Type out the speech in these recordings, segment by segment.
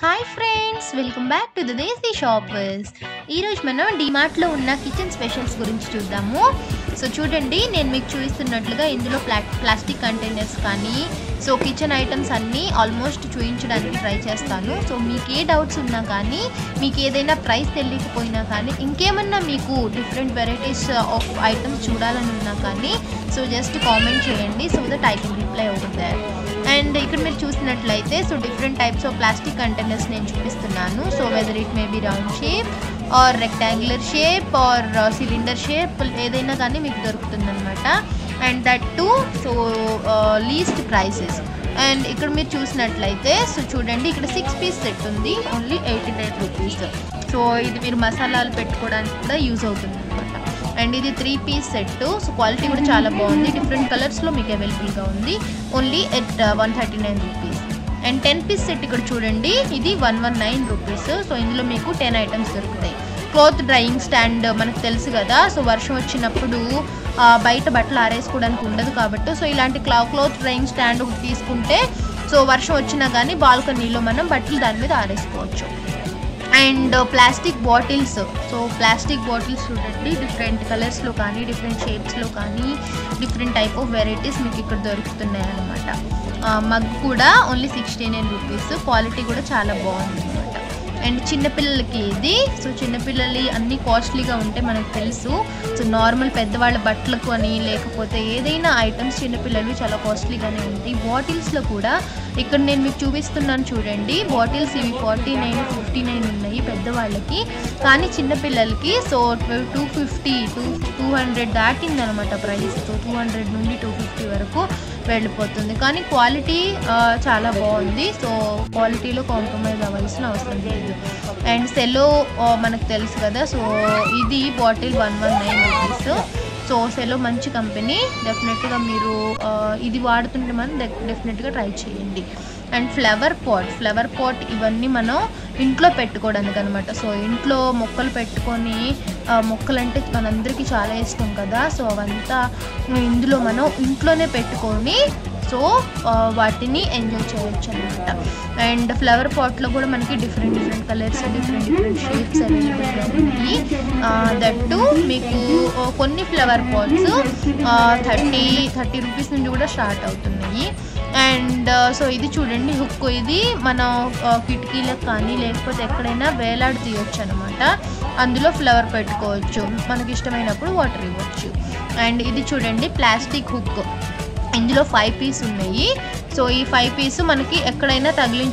Hi friends, welcome back to the Desi shoppers. ఈరోజు మనం డిమార్ట్ లో ఉన్న కిచెన్ స్పెషల్స్ గురించి చూద్దాము. సో చూడండి, నేను మీకు చూపిస్తున్నట్లుగా ఇందులో ప్లాస్టిక్ కంటైనర్స్ కానీ సో కిచెన్ ఐటమ్స్ అన్నీ ఆల్మోస్ట్ చూపించడానికి ట్రై చేస్తాను. సో మీకు ఏ డౌట్స్ ఉన్నా కానీ, మీకు ఏదైనా ప్రైస్ తెలియకపోయినా కానీ, ఇంకేమన్నా మీకు డిఫరెంట్ వెరైటీస్ ఆఫ్ ఐటమ్స్ చూడాలని ఉన్నా కానీ సో జస్ట్ కామెంట్ చేయండి. So that I can reply over there. And ఇక్కడ మీరు చూసినట్లయితే so different types of plastic containers నేను చూపిస్తున్నాను. So whether it may be round shape or rectangular shape or cylinder shape, ఏదైనా కానీ మీకు దొరుకుతుందన్నమాట. And that too so least prices. And ఇక్కడ మీరు చూసినట్లయితే సో చూడండి, ఇక్కడ 6 పీస్ సెట్ ఉంది, ఓన్లీ 89 రూపీస్. సో ఇది మీరు మసాలాలు పెట్టుకోవడానికి కూడా యూజ్ అవుతుంది అనమాట. అండ్ ఇది 3 పీస్ సెట్. సో క్వాలిటీ కూడా చాలా బాగుంది, డిఫరెంట్ కలర్స్లో మీకు అవైలబుల్గా ఉంది, only at 139 rupees. And 10 piece set ఇక్కడ చూడండి, ఇది 119 రూపీస్. సో ఇందులో మీకు 10 ఐటమ్స్ దొరుకుతాయి. క్లాత్ డ్రైయింగ్ స్టాండ్ మనకు తెలుసు కదా, సో వర్షం వచ్చినప్పుడు బయట బట్టలు ఆరేసుకోవడానికి ఉండదు కాబట్టి సో ఇలాంటి క్లాత్ డ్రైయింగ్ స్టాండ్ ఒకటి తీసుకుంటే సో వర్షం వచ్చినా కానీ బాల్కనీలో మనం బట్టలు దాని మీద ఆరేసుకోవచ్చు. And plastic bottles. So plastic bottles చూడండి, డిఫరెంట్ కలర్స్లో కానీ, డిఫరెంట్ షేప్స్లో కానీ, డిఫరెంట్ టైప్ ఆఫ్ వెరైటీస్ మీకు ఇక్కడ దొరుకుతున్నాయి అన్నమాట. మగ్ కూడా ఓన్లీ 69 రూపీస్. క్వాలిటీ కూడా చాలా బాగుంది అనమాట. అండ్ చిన్నపిల్లలకి ఇది. సో చిన్నపిల్లలు అన్నీ కాస్ట్లీగా ఉంటే మనకు తెలుసు. సో నార్మల్ పెద్దవాళ్ళ బట్టలకు అని లేకపోతే ఏదైనా ఐటమ్స్ చిన్నపిల్లలు చాలా కాస్ట్లీగానే ఉంటాయి. బాటిల్స్లో కూడా ఇక్కడ నేను మీకు చూపిస్తున్నాను చూడండి, బాటిల్స్ ఇవి 49, 59 ఉన్నాయి పెద్దవాళ్ళకి, కానీ చిన్నపిల్లలకి సో 250, 200 దాటిందనమాట ప్రైస్. సో 200 నుండి 250 వరకు వెళ్ళిపోతుంది, కానీ క్వాలిటీ చాలా బాగుంది. సో క్వాలిటీలో కాంప్రమైజ్ అవ్వాల్సిన అవసరం లేదు. అండ్ సెలో మనకు తెలుసు కదా, సో ఇది బాటిల్ 119 రూపీస్. సో సెలో మంచి కంపెనీ, డెఫినెట్గా మీరు ఇది వాడుతుంటే మనం డెఫినెట్గా ట్రై చేయండి. అండ్ ఫ్లవర్ పాట్ ఇవన్నీ మనం ఇంట్లో పెట్టుకోవడానికి అనమాట. సో ఇంట్లో మొక్కలు పెట్టుకొని, మొక్కలంటే మనందరికీ చాలా ఇష్టం కదా, సో అవంతా ఇందులో మనం ఇంట్లోనే పెట్టుకొని సో వాటిని ఎంజాయ్ చేయొచ్చు అనమాట. అండ్ ఫ్లవర్ పాట్లో కూడా మనకి డిఫరెంట్ కలర్స్, డిఫరెంట్ షేప్స్ అవైలబుల్గా ఉన్నాయి. దట్టు మీకు కొన్ని ఫ్లవర్ పాట్స్ 30 రూపీస్ నుంచి కూడా స్టార్ట్ అవుతున్నాయి. అండ్ సో ఇది చూడండి, హుక్. ఇది మనం కిటికీలకు కానీ లేకపోతే ఎక్కడైనా వేలాడి తీయొచ్చు అనమాట. అందులో ఫ్లవర్ పెట్టుకోవచ్చు, మనకి ఇష్టమైనప్పుడు వాటర్ ఇవ్వచ్చు. అండ్ ఇది చూడండి, ప్లాస్టిక్ హుక్. ఇందులో 5 పీస్ ఉన్నాయి. సో ఈ 5 పీస్ మనకి ఎక్కడైనా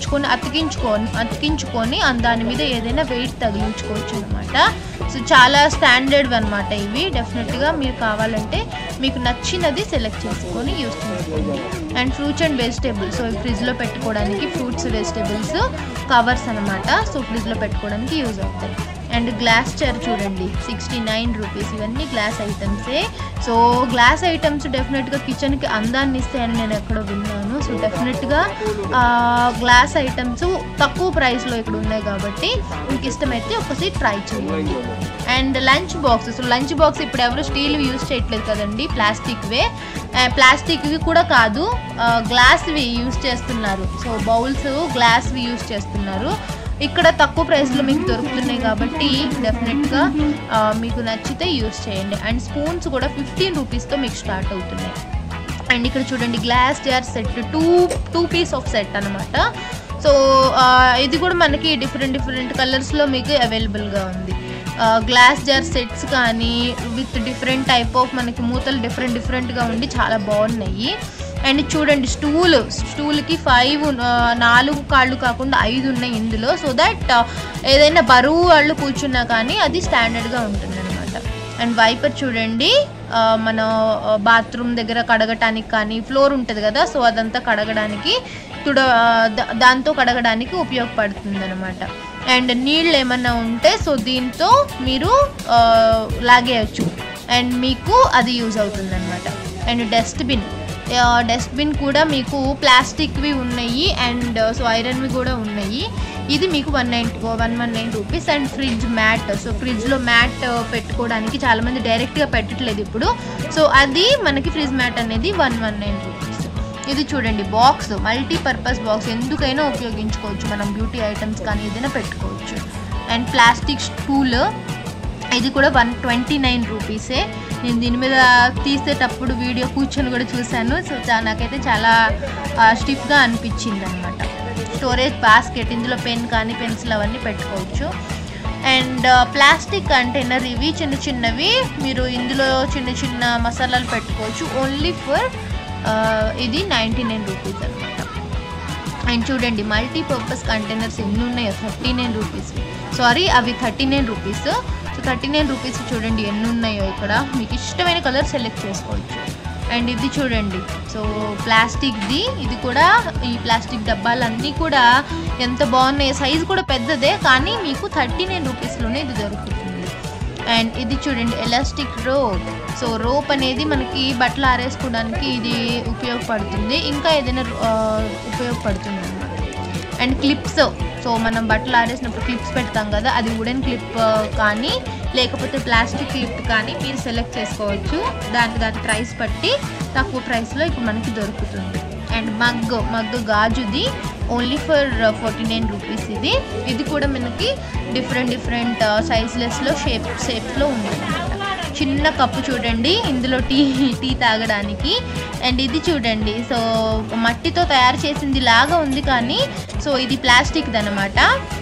అతికించుకొని దాని మీద ఏదైనా వెయిట్ తగిలించుకోవచ్చు అనమాట. సో చాలా స్టాండర్డ్ అనమాట ఇవి. డెఫినెట్గా మీరు కావాలంటే మీకు నచ్చినది సెలెక్ట్ చేసుకొని యూస్ చేసుకోండి. And fruits and vegetables. So ఫ్రిడ్జ్లో పెట్టుకోవడానికి ఫ్రూట్స్ వెజిటేబుల్స్ కవర్స్ అనమాట. సో ఫ్రిడ్జ్లో పెట్టుకోవడానికి యూజ్ అవుతాయి. అండ్ గ్లాస్ చైర్ చూడండి, 69 రూపీస్. ఇవన్నీ గ్లాస్ ఐటమ్సే. సో గ్లాస్ ఐటమ్స్ డెఫినెట్గా కిచెన్కి అందాన్ని ఇస్తాయని నేను ఎక్కడో విన్నాను. సో డెఫినెట్గా గ్లాస్ ఐటమ్స్ తక్కువ ప్రైస్లో ఇక్కడ ఉన్నాయి కాబట్టి మీకు ఇష్టమైతే ఒకసారి ట్రై చేయండి. And lunch box. So lunch box ఇప్పుడు ఎవరు స్టీల్ యూజ్ చేయట్లేదు కదండి, ప్లాస్టిక్వి కూడా కాదు, గ్లాస్వి యూజ్ చేస్తున్నారు. సో బౌల్స్ గ్లాస్వి యూజ్ చేస్తున్నారు. ఇక్కడ తక్కువ ప్రైస్లో మీకు దొరుకుతున్నాయి కాబట్టి డెఫినెట్గా మీకు నచ్చితే యూస్ చేయండి. అండ్ స్పూన్స్ కూడా 15 రూపీస్తో మీకు స్టార్ట్ అవుతున్నాయి. అండ్ ఇక్కడ చూడండి, glass jar set, 2 piece of set అనమాట. సో ఇది కూడా మనకి డిఫరెంట్ కలర్స్లో మీకు అవైలబుల్గా ఉంది. గ్లాస్ జార్ సెట్స్ కానీ విత్ డిఫరెంట్ టైప్ ఆఫ్ మనకి మూతలు డిఫరెంట్గా ఉండి చాలా బాగున్నాయి. అండ్ చూడండి, స్టూల్కి 4 కాళ్ళు కాకుండా 5 ఉన్నాయి ఇందులో. సో దట్ ఏదైనా బరువు వాళ్ళు కూర్చున్నా కానీ అది స్టాండర్డ్గా ఉంటుంది అనమాట. అండ్ వైపర్ చూడండి, మన బాత్రూమ్ దగ్గర కడగటానికి కానీ, ఫ్లోర్ ఉంటుంది కదా, సో అదంతా కడగడానికి దాంతో కడగడానికి ఉపయోగపడుతుంది అనమాట. అండ్ నీళ్ళు ఏమన్నా ఉంటే సో దీంతో మీరు లాగేయచ్చు అండ్ మీకు అది యూజ్ అవుతుంది అనమాట. అండ్ డస్ట్బిన్ కూడా మీకు ప్లాస్టిక్వి ఉన్నాయి అండ్ సో ఐరన్వి కూడా ఉన్నాయి. ఇది మీకు 119 rupees. And fridge mat. So ఫ్రిడ్జ్లో మ్యాట్ పెట్టుకోవడానికి చాలామంది డైరెక్ట్గా పెట్టట్లేదు ఇప్పుడు. సో అది మనకి ఫ్రిడ్జ్ మ్యాట్ అనేది 119 రూపీస్. ఇది చూడండి బాక్స్, మల్టీపర్పస్ బాక్స్, ఎందుకైనా ఉపయోగించుకోవచ్చు. మనం బ్యూటీ ఐటమ్స్ కానీ ఏదైనా పెట్టుకోవచ్చు. అండ్ ప్లాస్టిక్ స్టూల్, ఇది కూడా 129 రూపీసే. నేను దీని మీద తీసేటప్పుడు వీడియో కూర్చొని కూడా చూశాను. సో నాకైతే చాలా స్టిఫ్గా అనిపించింది అనమాట. స్టోరేజ్ బాస్కెట్, ఇందులో పెన్ కానీ పెన్సిల్ అవన్నీ పెట్టుకోవచ్చు. అండ్ ప్లాస్టిక్ కంటైనర్, ఇవి చిన్న చిన్నవి, మీరు ఇందులో చిన్న చిన్న మసాలాలు పెట్టుకోవచ్చు. ఓన్లీ ఫర్ ఇది 99 రూపీస్ అనమాట. అండ్ చూడండి మల్టీపర్పస్ కంటైనర్స్ ఎన్ని ఉన్నాయో, 39 రూపీస్. సారీ, అవి 39 రూపీస్. సో 39 రూపీస్ చూడండి ఎన్ని ఉన్నాయో ఇక్కడ. మీకు ఇష్టమైన కలర్ సెలెక్ట్ చేసుకోవచ్చు. అండ్ ఇది చూడండి, సో ప్లాస్టిక్ది, ఇది కూడా ఈ ప్లాస్టిక్ డబ్బాలన్నీ కూడా ఎంత బాగున్నాయి. సైజు కూడా పెద్దదే, కానీ మీకు 39 రూపీస్లోనే ఇది దొరుకుతుంది. అండ్ ఇది చూడండి ఎలాస్టిక్ రోప్. సో రోప్ అనేది మనకి బట్టలు ఆరేసుకోవడానికి ఇది ఉపయోగపడుతుంది, ఇంకా ఏదైనా ఉపయోగపడుతుంది అన్నమాట. అండ్ క్లిప్స్, సో మనం బట్టలు ఆరేసినప్పుడు క్లిప్స్ పెడతాం కదా, అది వుడెన్ క్లిప్ కానీ లేకపోతే ప్లాస్టిక్ క్లిప్ కానీ మీరు సెలెక్ట్ చేసుకోవచ్చు. దాని ప్రైస్ బట్టి తక్కువ ప్రైస్లో ఇప్పుడు మనకి దొరుకుతుంది. అండ్ మగ్ గాజుది ఓన్లీ ఫర్ 49 రూపీస్. ఇది కూడా మనకి డిఫరెంట్ సైజ్లెస్లో షేప్స్లో ఉంటుంది. చిన్న కప్పు చూడండి, ఇందులో టీ తాగడానికి. అండ్ ఇది చూడండి, సో మట్టితో తయారు చేసింది లాగా ఉంది, కానీ సో ఇది ప్లాస్టిక్ది అనమాట.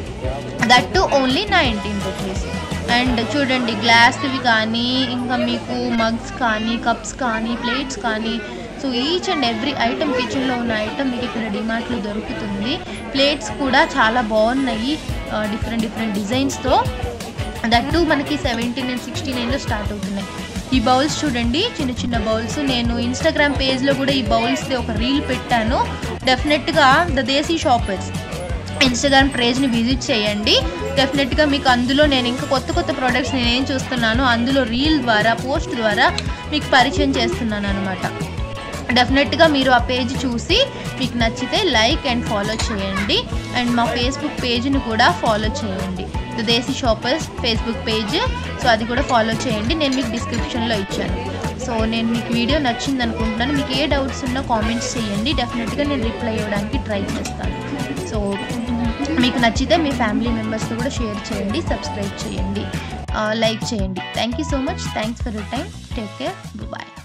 That only 19 rupees. అండ్ చూడండి గ్లాస్వి కానీ, ఇంకా మీకు మగ్స్ కానీ, కప్స్ కానీ, ప్లేట్స్ కానీ, so each and every item, కిచెన్లో ఉన్న ఐటమ్ మీకు ఇక్కడ డిమార్ట్లో దొరుకుతుంది. ప్లేట్స్ కూడా చాలా బాగున్నాయి, డిఫరెంట్ డిజైన్స్తో. దట్టు మనకి 17 and 69లో స్టార్ట్ అవుతున్నాయి. ఈ బౌల్స్ చూడండి, చిన్న చిన్న బౌల్స్. నేను ఇన్స్టాగ్రామ్ పేజ్లో కూడా ఈ బౌల్స్ది ఒక రీల్ పెట్టాను. డెఫినెట్గా ద దేశీ షాపర్స్ ఇన్స్టాగ్రామ్ పేజ్ని విజిట్ చేయండి. డెఫినెట్గా మీకు అందులో నేను ఇంకా కొత్త ప్రోడక్ట్స్ నేనేం చూస్తున్నానో అందులో రీల్ ద్వారా, పోస్ట్ ద్వారా మీకు పరిచయం చేస్తున్నాను అనమాట. డెఫినెట్గా మీరు ఆ పేజ్ చూసి మీకు నచ్చితే లైక్ అండ్ ఫాలో చేయండి. అండ్ మా ఫేస్బుక్ పేజ్ని కూడా ఫాలో చేయండి, the Desi shoppers Facebook page. So అది కూడా ఫాలో చేయండి, నేను మీకు డిస్క్రిప్షన్లో ఇచ్చాను. సో నేను మీకు వీడియో నచ్చింది అనుకుంటున్నాను. మీకు ఏ డౌట్స్ ఉన్నా కామెంట్స్ చేయండి, డెఫినెట్గా నేను రిప్లై ఇవ్వడానికి ట్రై చేస్తాను. సో మీకు నచ్చితే మీ ఫ్యామిలీ మెంబర్స్తో కూడా షేర్ చేయండి, సబ్స్క్రైబ్ చేయండి, లైక్ చేయండి. Thank you so much. Thanks for your time. Take care. Bye.